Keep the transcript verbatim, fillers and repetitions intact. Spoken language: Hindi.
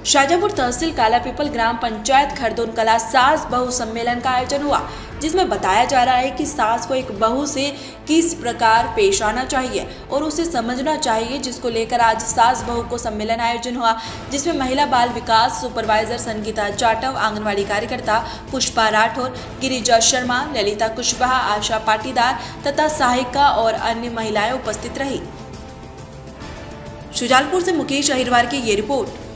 शाजापुर तहसील कालापीपल ग्राम पंचायत खरदोन कला सास बहू सम्मेलन का आयोजन हुआ, जिसमें बताया जा रहा है कि सास को एक बहू से किस प्रकार पेश आना चाहिए और उसे समझना चाहिए, जिसको लेकर आज सास बहू को सम्मेलन आयोजन हुआ, जिसमें महिला बाल विकास सुपरवाइजर संगीता जाटव, आंगनवाड़ी कार्यकर्ता पुष्पा राठौर, गिरिजा शर्मा, ललिता कुशवाहा, आशा पाटीदार तथा सहायिका और अन्य महिलाएं उपस्थित रही। शुजालपुर से मुकेश अहिरवार की ये रिपोर्ट।